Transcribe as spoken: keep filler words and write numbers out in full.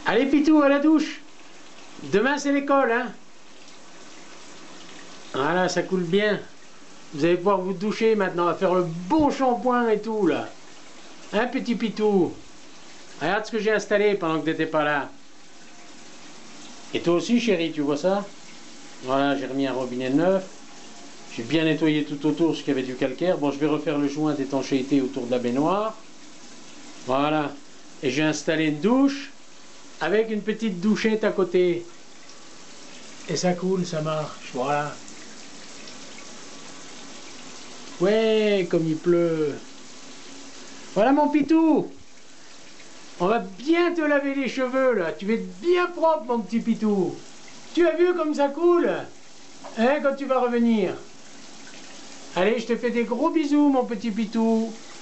Allez Pitou, à la douche. Demain c'est l'école, hein. Voilà, ça coule bien. Vous allez pouvoir vous doucher maintenant, on va faire le bon shampoing et tout là. Hein petit Pitou? Regarde ce que j'ai installé pendant que t'étais pas là. Et toi aussi chérie, tu vois ça? Voilà, j'ai remis un robinet neuf. J'ai bien nettoyé tout autour parce qu'il y avait du calcaire. Bon, je vais refaire le joint d'étanchéité autour de la baignoire. Voilà. Et j'ai installé une douche avec une petite douchette à côté. Et ça coule, ça marche. Voilà. Ouais, comme il pleut. Voilà mon Pitou. On va bien te laver les cheveux là. Tu vas être bien propre mon petit Pitou. Tu as vu comme ça coule? Hein, quand tu vas revenir? Allez, je te fais des gros bisous mon petit Pitou.